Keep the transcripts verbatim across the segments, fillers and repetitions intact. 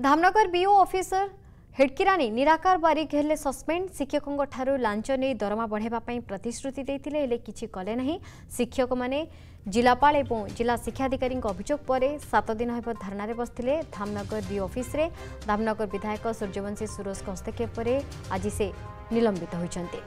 Dhamnagar BO officer हेडकिरानी निराकार बारिक हेले suspend शिक्षकों ठारू लांच नहीं दरमा बढ़ाई प्रतिश्रुति देते हेले किछि कले नहीं। शिक्षक माने जिलापाल एवं जिला शिक्षाधिकारी अभियोग पर सात दिन हेब धारणा बसते धामनगर बीओ ऑफिस रे। धामनगर विधायक सूर्यवंशी सुरोज हस्तक्षेप पर आज से निलंबित होइछन्ते।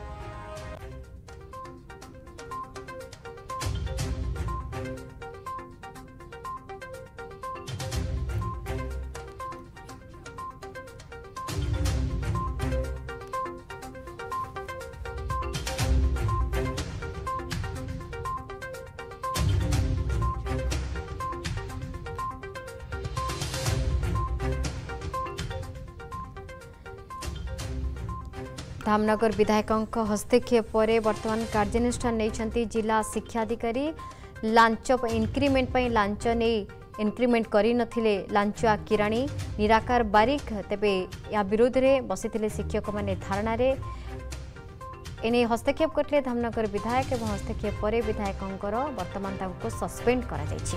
धामनगर विधायक हस्तक्षेप पर वर्तमान कार्यानुष्ठान नहीं जिला शिक्षाधिकारी। लांच इनक्रिमेंट लांच नहीं इनक्रिमेंट करी नथिले लांचुआ किराणी निराकार बारिक तेबे या विरोध में बसी शिक्षक माने धारणा रे एने हस्तक्षेप करते धामनगर विधायक एवं हस्तक्षेप पर विधायकंकर वर्तमान ताको सस्पेंड करा जायछि।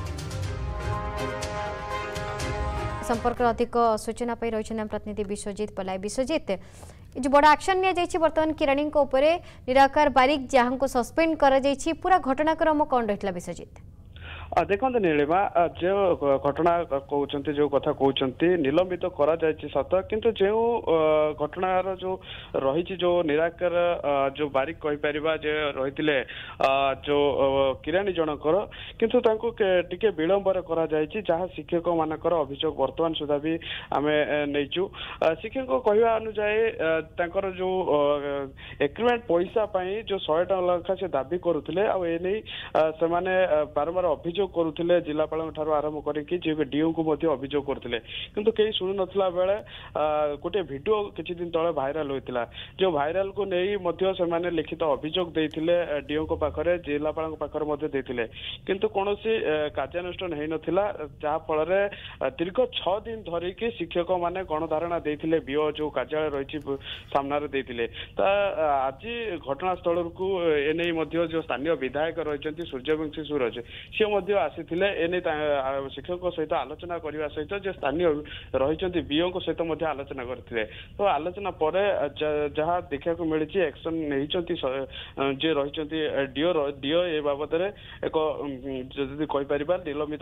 संपर्क अधिक सूचना पाई रही प्रतिनिधि विश्वजित पलाई। विश्वजित जो बड़ा एक्शन निया जायछि वर्तमान किराणी निराकार बारिक जहां को सस्पेंड करा जायछि पूरा घटनाक्रम कौन रहितला विश्वजित? देखते नीलिमा जो घटना कहते जो कथा कहते निलंबित तो करा जायछि सत किंतु जो घटनार जो रही जो निराकार जो बारिक कहि परिबा जे रहितिले जो किराणी जनकर किंतु तांको टिके विलंबर करा जायछि जहां शिक्षक मानकर अभियोग वर्तमान सुधा भी आमे नैचु। शिक्षक कहवा अनुसार तांकर जो एग्रीमेंट पैसा पाई जो सौ टका लखा से दाबी करुथिले आ एनै से माने बारंबार अभियोग करुथिले जिलापाल ठारू आरंभ करके डीओ को मध्य अभियोग करथिले किंतु कई सुनु नथला बेले गोटे वीडियो किछि दिन तळे भाइराल होइतिला जो भाइराल को नै मध्य से माने लिखित अभियोग देथिले डीओ को पाखरे जिलापाल को पाखरे मध्य देथिले किंतु कोनोसी कार्यानुष्ठान हेइ नथिला जा फल रे दीर्घ छह दिन धरि के शिक्षक माने गणधारणा देथिले बीओ जो कार्यालय रहिछि सामना रे देथिले ता आज घटनास्थल को एनै मध्य जो स्थानीय विधायक रहिछन्ति सूर्यवंशी सूरज से मध्य आसीथिले एने शिक्षक सहित आलोचना करने सहित जो स्थानीय रही बीओ सहित आलोचना करते तो आलोचना पर जहाँ देखा मिली एक्शन नहीं जे रही डीओ डीओ ए बाबद एक कहीपर निलंबित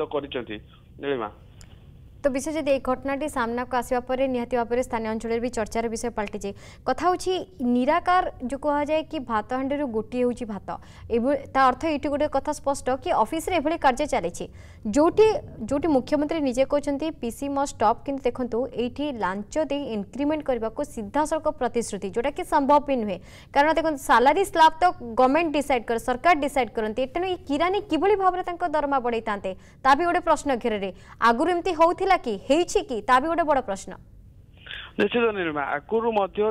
कर। तो विशेष ये घटनाटी सामना को आसवा पर निहाती भाव में स्थानीय अंचल भी चर्चार विषय पलटि जाए कथा होची निराकार जो कह जाए कि भात हांडी गोटे हूँ भात ता अर्थ ये गोटे कथा स्पष्ट कि ऑफिस रे एभली कार्य चली जोटी जोटी मुख्यमंत्री निजे कहते पीसी मस्ट स्टॉप कि देखो ये लांच दे इनक्रिमेंट करने को सीधा सड़क प्रतिश्रुति जोटा कि संभव भी नुहे कारण देखो सालारी स्लैब तो गवर्नमेंट डिसाइड कर सरकार डिसाइड करते तेणु ये किरानी किभली भाव में दरमा बढ़ाई था ता भी गोटे प्रश्न घेरे आगुरी एमती होउथिला कि हेछि कि ता भी गोटे बड़ प्रश्न निश्चित निर्मा आगुरी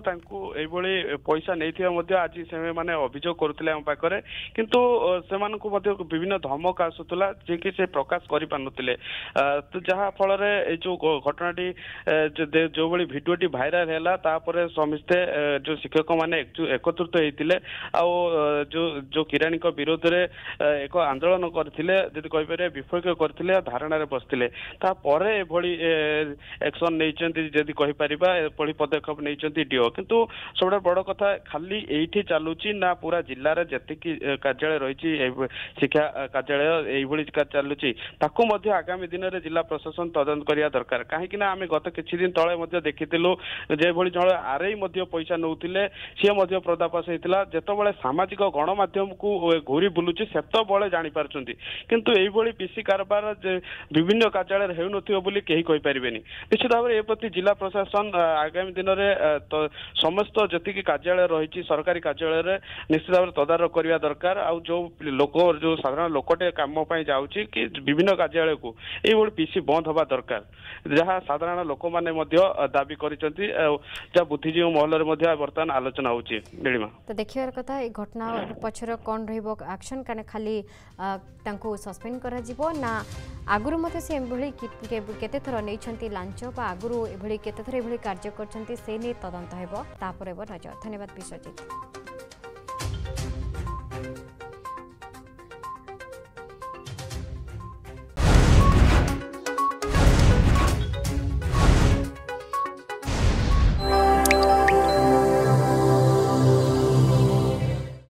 पैसा नहीं आज से माने अभियोग करुले आम पाखे किंतु से विभिन्न धमक आसूला जे कि से प्रकाश कर पारे तो जहाँ फल जो घटनाटी जो भाई भिडियोटी भाइराल है समस्ते जो शिक्षक मैंने एकत्रित होते जो जो किराणी विरोध में एक आंदोलन करते कहीपर विफल करते धारणा बसते एक्शन नहीं कहीपर पढ़ी पदक्षेप नहीं डीओ किंतु सब बड़ कथा खाली ये चलुची ना पूरा जिले में जी कार्यालय रही शिक्षा कार्यालय चलुची आगामी दिन में जिला प्रशासन तदंत करने दरकार कहीं आम गत किसी दिन तले देखीलु जो जड़े आरआई पैसा नौले सी पर्दाफाश होता जिते सामाजिक गणमाध्यम को घूरी बुलूची से जापार किंतु यही पीसी कारबार विभिन्न कार्यालय होती कहीं कहीपर निश्चित भाव में प्रति जिला प्रशासन आगामी दिन में तो समस्त जी कार्यालय रही सरकारी कार्यालय निश्चित भाव में तदारख करने दरकार आ जो लोक जो साधारण लोकटे कम जाऊँगी कि विभिन्न कार्यालय को ये पीसी बंद हवा दरकार जहाँ साधारण लोक मैंने दाबी कर बुद्धिजीवी महल में बर्तमान आलोचना होची। तो देखिए कथा ये घटना पछर कौन रक्शन कारण खाली सस्पेंड करा ना आगुरी मते से केते थर नहीं लांच आगुरी केते थर कार्य करछन्ती से नहीं तदंत हेबो तापर नजर। धन्यवाद विश्वजित।